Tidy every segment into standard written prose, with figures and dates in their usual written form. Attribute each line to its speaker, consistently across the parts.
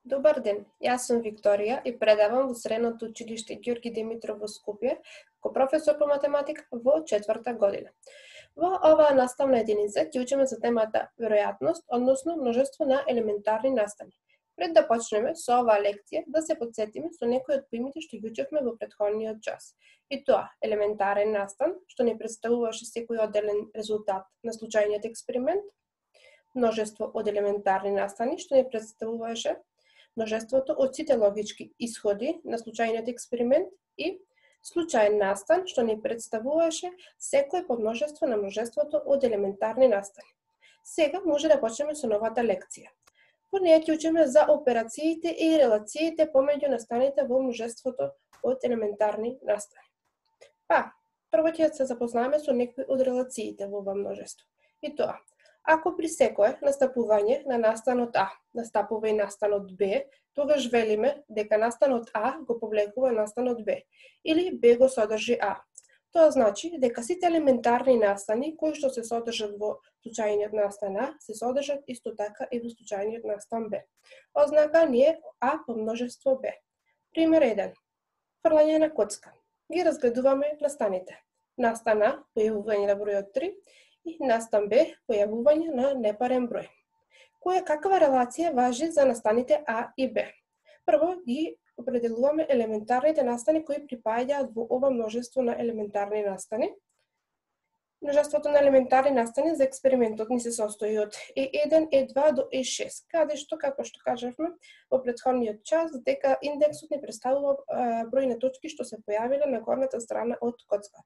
Speaker 1: Добар ден, јас сум Викторија и предавам во Средното училиште Ѓорги Димитров во Скопје, ко професор по математика во 4-та година. Во оваа наставна единица ќе учиме за темата веројатност, односно множество на елементарни настани. Пред да почнеме со оваа лекција, да се потсетиме со некои од поимите што ги учевме во претходниот час. И тоа, елементарен настан, што ни представуваше секој одделен резултат на случајниот експеримент, множество од елементарни настани, што ни представуваше множеството од сите логички исходи на случајниот експеримент и случаен настан, што ни представуваше секој подмножество на множеството од елементарни настани. Сега може да почнеме со новата лекција. Во неја ќе учиме за операциите и релациите помеѓу настаните во множеството од елементарни настани. Прво ќе се запознаваме со некои од релациите во ова множество. И тоа, ако при секое настапување на настанот А настапува и настанот Б, тогаш велиме дека настанот А го повлекува настанот Б, или Б го содржи А. Тоа значи дека сите елементарни настани кои што се содржат во случајниот настан А, се содржат исто така и во случајниот настан Б. Ознака ни е А по множество Б. Пример 1. Фрлање на коцка. Ги разгледуваме настаните. Настан А, појавување на бројот 3, и настан Б, појавување на непарен број. Каква релација важи за настаните А и Б? Прво ги определуваме елементарните настани кои припаѓаат во ова множество на елементарни настани. Множеството на елементарни настани за експериментот ни се состои од E1, E2 до E6, каде што, како што кажавме во претходниот час, дека индексот ни представува број на точки што се појавиле на горната страна од коцката.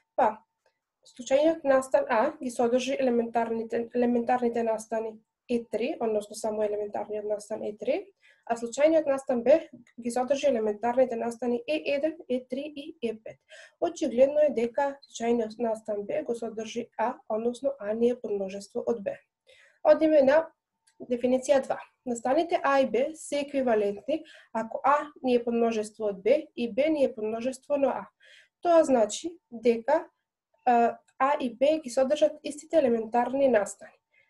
Speaker 1: Случајниот настан А ги содржи елементарните настани E3, односно само елементарниот настан E3, а случајниот настан Б ги содржи елементарните настани E1, E3 и E5. Очигледно е дека случајниот настан Б го содржи А, односно А ни е подмножество од Б. Одиме на дефиниција 2. Настаните А и Б се еквивалентни ако А ни е подмножество од Б и Б ни е подмножество на А. Тоа значи дека А и Б ги содржат истите елементарни настани.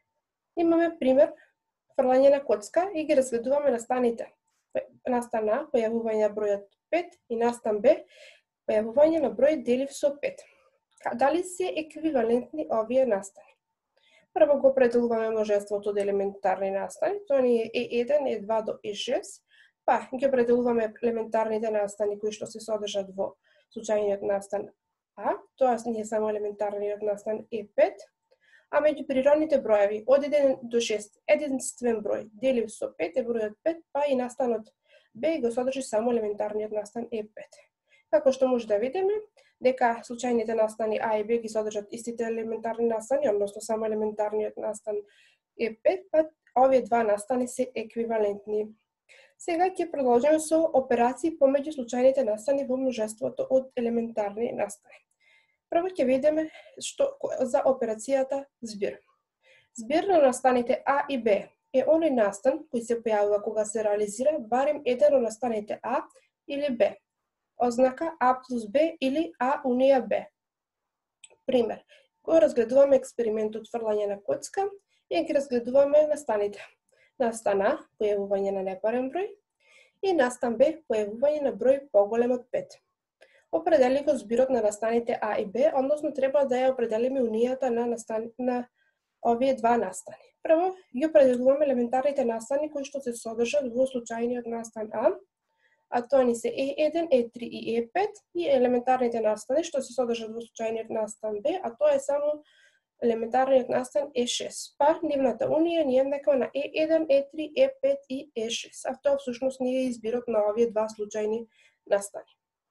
Speaker 1: Имаме пример фрлање на коцка и ги разгледуваме настаните. Настан А, појавување на бројот 5 и настан Б, појавување на број делив со 5. Дали се еквивалентни овие настани? Прво го определуваме множеството од елементарни настани, тоа ни е E1, E2 до E6, ги определуваме елементарните настани кои што се содржат во случајниот настан А, тоа ни е само елементарниот настан E5, а меѓу природните броеви од 1 до 6, единствен број делив со 5 е бројот 5, и настанот Б го содржи само елементарниот настан E5. Како што може да видиме, дека случајните настани А и Б ги содржат истите елементарни настани, односно само елементарниот настан E5, овие два настани се еквивалентни. Сега ќе продолжиме со операции помеѓу случајните настани во множеството од елементарни настани. Прво ќе видиме за операцијата збир. Збир на настаните А и Б е оној настан кој се појавува кога се реализира барем еден од настаните А или Б. Ознака А плюс Б или А унија Б. Пример, го разгледуваме експериментот фрлање на коцка и ги разгледуваме настаните. Настан А, појавување на непарен број, и настан Б, појавување на број поголем од 5. Определи го збирот на настаните А и Б, односно треба да ја определиме унијата на овие два настани. Прво, ги определуваме елементарните настани кои што се содржат во случајниот настан А тоа ни се E1, E3 и E5, и елементарните настани што се содржат во случајниот настан Б, а тоа е само елементарниот настан E6. Нивната унија ни е еднаква на E1, E3, E5 и E6, а тоа всушност ни е избирот на овие два случајни настани.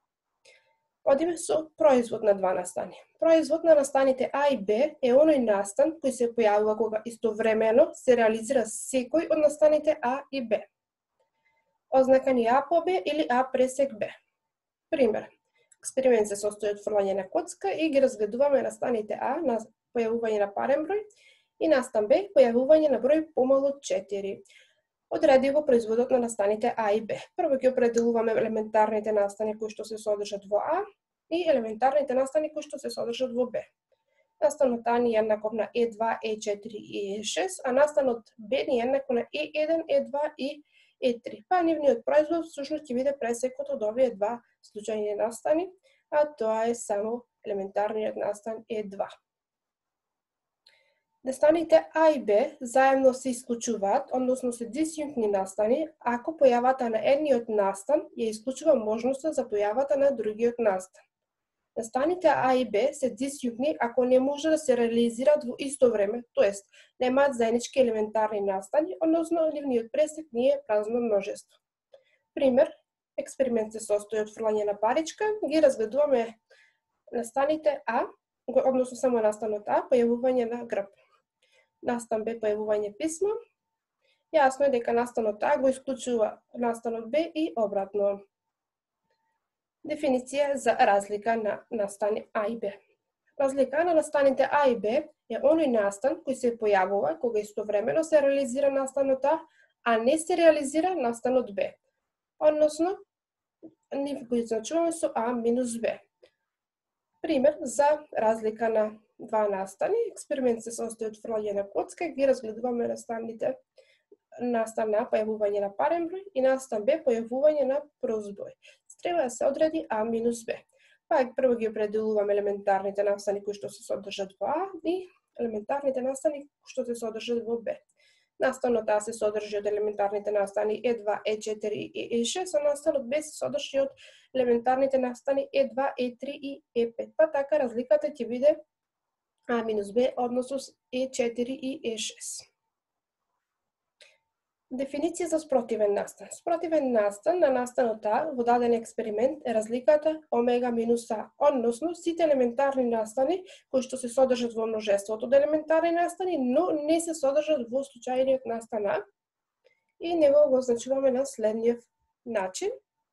Speaker 1: Одиме со производ на два настани. Производ на настаните А и Б е оној настан кој се појавува кога истовремено се реализира секој од настаните А и Б. Ознака ни А по Б или А пресек Б. Пример, експеримент се состои од фрлање на коцка и ги разгледуваме настаните А на појавување на парен број и настан Б појавување на број помалку од 4. Одреди го производот на настаните А и Б. Прво ги определуваме елементарните настани кои што се содржат во А и елементарните настани кои што се содржат во Б. Настанот А ни е еднаков на E2, E4 и E6, а настанот Б ни е еднаков на E1, E2 и E3. Па нивниот производ всушност ќе биде пресекот од овие два случајни настани, а тоа е само елементарниот настан E2. Настаните А и Б заедно се исклучуваат, односно се дисјунктни настани, ако појавата на едниот настан ја исклучува можноста за појавата на другиот настан. Настаните А и Б се дисјунктни ако не може да се реализираат во исто време, тоест немаат заеднички елементарни настани, односно нивниот пресек не е празно множество. Пример, експеримент се состои од фрлање на паричка, ги разгледуваме настаните А, односно само настанот А, појавување на грб. Настан Б, појавување писмо. Јасно е дека настанот А го исклучува настанот Б и обратно. Дефиниција за разлика на настани А и Б. Разлика на настаните А и Б е оној настан кој се појавува кога истовремено се реализира настанот А не се реализира настанот Б. Односно, нив го изначуваме со А минус Б. Пример за разлика на два настани. Експеримент се состои од фрлање на коцка, ги разгледуваме настаните настан А појавување на парен број и настан Б појавување на прост број. Треба да се одреди А минус Б. Па прво ги определуваме елементарните настани кои што се содржат во А и елементарните настани кои што се содржат во Б. Настанот А се содржи од елементарните настани E2, E4 и E6, а настанот Б се содржи од елементарните настани E2, E3 и E5. Па така разликата ќе биде А минус Б односно E4 и E6. Дефиниција за спротивен настан. Спротивен настан на настанот А во даден експеримент е разликата омега минус А, односно сите елементарни настани кои што се содржат во множеството од елементарни настани, но не се содржат во случајниот настан А, и него го означуваме на следниот начин.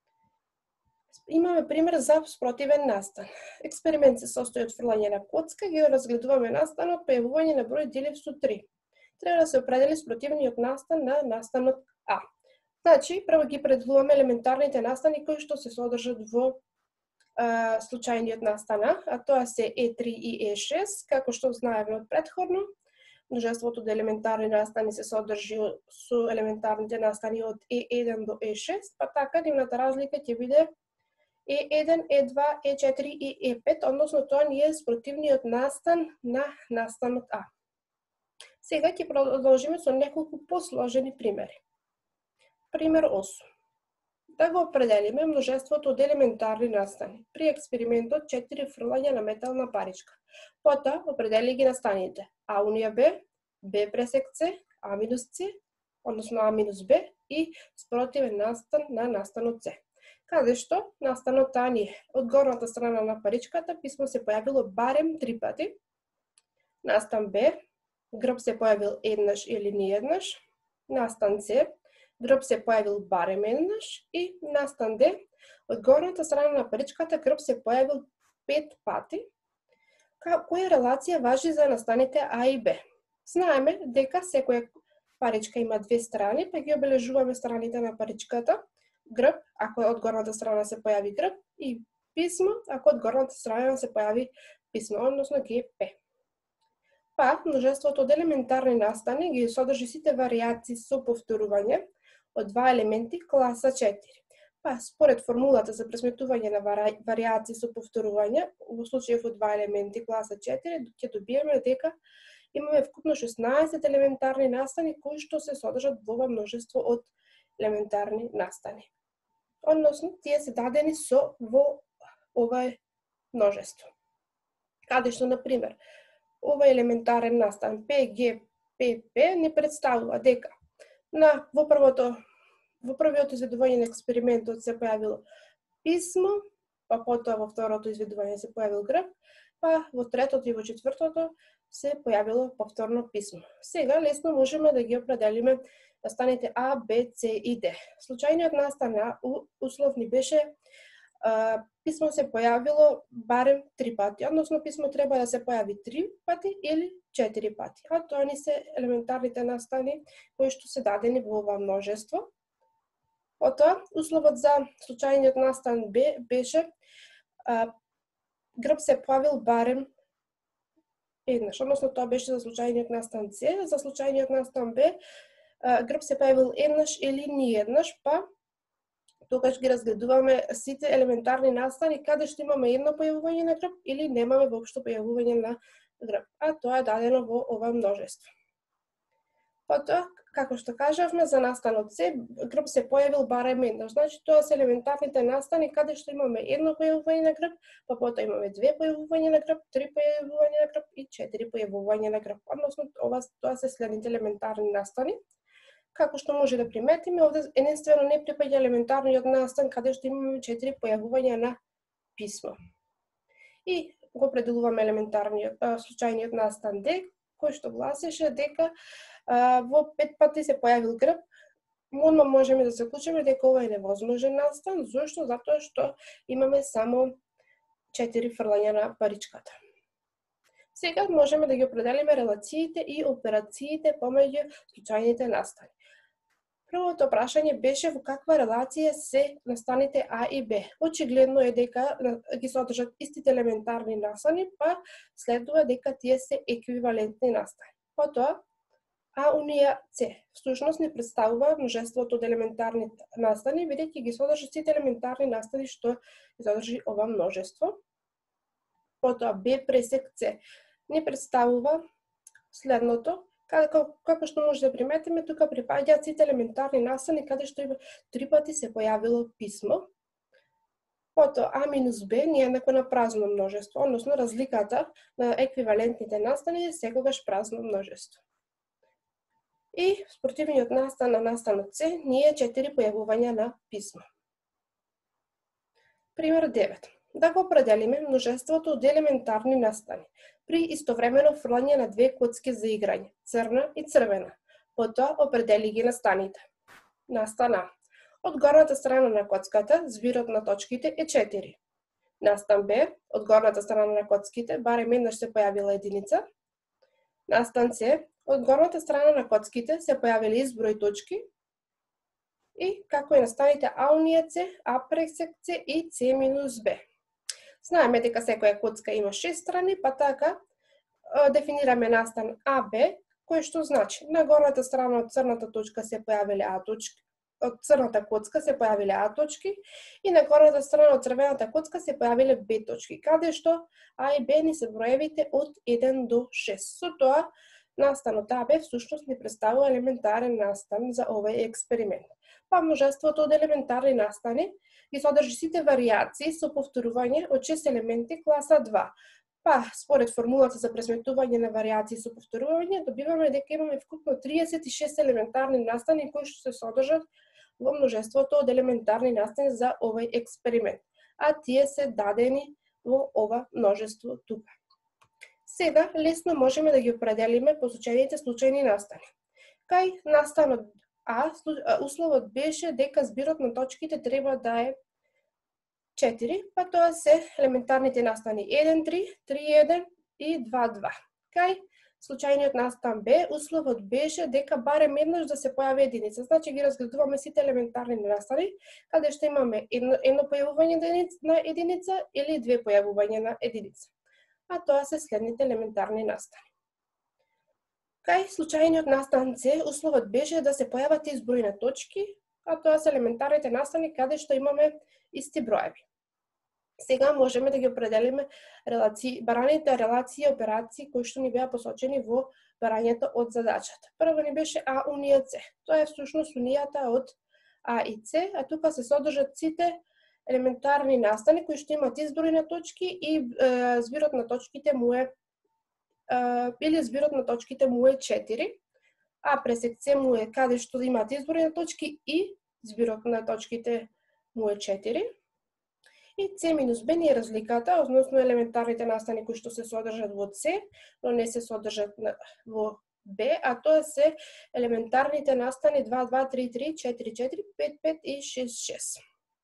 Speaker 1: Имаме пример за спротивен настан. Експеримент се состои од фрлање на коцка, ги разгледуваме настанот појавување на број делив со 3. Треба да се определи спротивниот настан на настанот А. Значи, прво ги определуваме елементарните настани кои што се содржат во случајниот настан А тоа се E3 и E6, како што знаеме од претходно. Множеството од елементарни настани се содржи со елементарните настани од E1 до E6, па така нивната разлика ќе биде E1, E2, E4 и E5, односно тоа ни е спротивниот настан на настанот А. Сега ќе продолжиме со неколку посложени примери. Пример 8. Да го определиме множеството од елементарни настани. При експериментот 4 фрлања на метална паричка. Потоа определи ги настаните А унија Б, Б пресек С, А минус С, односно А минус Б и спротивен настан на настанот С. Каде што настанот А ни од горната страна на паричката писмо се појавило барем 3 пати. Настан Б, грб се појавил еднаш или ни еднаш. Настан С, грб се појавил барем еднаш. И настан Д, од горната страна на паричката грб се појавил 5 пати. Која релација важи за настаните А и Б? Знаеме дека секоја паричка има две страни, па ги обележуваме страните на паричката. Грб, ако од горната страна се појави грб, и писмо, ако од горната страна се појави писмо, односно ГП. Па, множеството од елементарни настани ги содржи сите варијации со повторување од два елементи класа 4. Па, според формулата за пресметување на варијации со повторување, во случајов од два елементи класа 4, ќе добиеме дека имаме вкупно 16 елементарни настани кои што се содржат во ова множество од елементарни настани. Односно, тие се дадени со во ова множество. Каде што, например, овој елементарен настан PGPP не представува дека во првиот изведување на експериментот се појавило писмо, па потоа во второто изведување се појавил грб, па во третото и во четвртото се појавило повторно писмо. Сега лесно можеме да ги определиме настаните А, Б, С и Д. Случајниот настан А условни беше писмо се појавило барем 3 пати, односно писмо треба да се појави 3 пати или 4 пати. А тоа ни се елементарните настани кои што се дадени во ова множество. Потоа, условот за случајниот настан Б беше грб се појавил барем еднаш, односно тоа беше за случајниот настан С, за случајниот настан Б грб се појавил еднаш или ни еднаш, па тогаш ги разгледуваме сите елементарни настани каде што имаме едно појавување на грб или немаме воопшто појавување на грб, а тоа е дадено во ова множество. Потоа, како што кажавме, за настанот С, грб се појавил барем еднаш. Значи, тоа се елементарните настани каде што имаме едно појавување на грб, па потоа имаме две појавувања на грб, три појавувања на грб и четири појавувања на грб. Односно, тоа се следните елементарни настани. Како што може да приметиме, овде единствено не припаѓа елементарниот настан каде што имаме 4 појавувања на писмо. И го определуваме елементарниот случајниот настан Д, кој што гласеше дека во 5 пати се појавил грб. Одма можеме да заклучиме дека ова е невозможен настан. Зошто? Затоа што имаме само 4 фрлања на паричката. Сега можеме да ги определиме релациите и операциите помеѓу случајните настани. Првото прашање беше во каква релација се настаните А и Б. Очигледно е дека ги содржат истите елементарни настани, па следува дека тие се еквивалентни настани. Потоа, А унија С всушност не представува множеството од елементарни настани, бидејќи ги содржи сите елементарни настани што ги содржи ова множество. Потоа, Б пресек С не представува следното. Како што може да приметиме, тука припаѓаат сите елементарни настани каде што има 3 пати се појавило писмо. Потоа А минус Б не е еднакво на празно множество, односно разликата на еквивалентните настани е секогаш празно множество. И спротивниот настан на настанот С не е 4 појавувања на писмо. Пример 9. Да го определиме множеството од елементарни настани при истовремено фрлање на две коцки за играње, црна и црвена. Потоа определи ги настаните. Настан А. Од горната страна на коцката, збирот на точките е 4. Настан Б. Од горната страна на коцките, барем еднаш се појавила единица. Настан С. Од горната страна на коцките се појавиле изброј точки. И како и настаните А унија С, А пресек С и С минус Б. Знаеме дека секоја коцка има 6 страни, па така дефинираме настан АБ, кој што значи на горната страна од црната точка се појавиле А точки, од црната коцка се појавиле А точки и на горната страна од црвената коцка се појавиле Б точки, каде што А и Б ни се броевите од 1 до 6. Со тоа, настанот АБ всушност не представува елементарен настан за овој експеримент. Па множеството од елементарни настани ги содржи сите варијации со повторување од 6 елементи класа 2. Па, според формулата за пресметување на варијации со повторување, добиваме дека имаме вкупно 36 елементарни настани кои што се содржат во множеството од елементарни настани за овој експеримент, а тие се дадени во ова множество тука. Сега лесно можеме да ги определиме посочените случајни настани. Кај настанот А, условот беше дека збирот на точките треба да е 4, па тоа се елементарните настани 1, 3, 3, 1 и 2, 2. Кај случајниот настан Б, условот беше дека барем еднаш да се појави единица. Значи ги разгледуваме сите елементарни настани, каде што имаме едно појавување на единица или две појавувања на единица. А тоа се следните елементарни настани. Кај случајниот настан С, условот беше да се појават изброј на точки, а тоа се елементарните настани каде што имаме исти броеви. Сега можеме да ги определиме бараните релации и операции кои што ни беа посочени во барањето од задачата. Прво ни беше А унија С. Тоа е всушност унијата од А и С, а тука се содржат сите елементарни настани кои што имаат изброј на точки и збирот на точките му е или збирот на точките му е 4, а пресек С му е каде што имаат изброј на точки и збирот на точките му е 4. И С минус Б ни е разликата, односно елементарните настани кои што се содржат во С, но не се содржат во Б, а тоа се елементарните настани 2, 2, 3, 3, 4, 4, 5, 5 и 6, 6.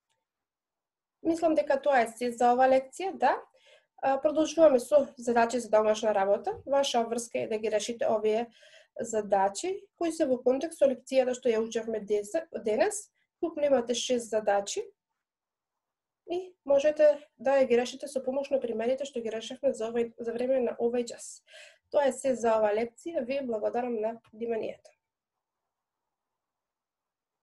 Speaker 1: Мислам дека тоа е се за ова лекција, да. Продолжуваме со задачи за домашна работа. Ваша обврска е да ги решите овие задачи, кои се во контекст со лекцијата што ја учевме денес. Вкупно имате 6 задачи и можете да ја ги решите со помош на примерите што ги решавме за време на овој час. Тоа е се за оваа лекција. Ви благодарам на вниманието.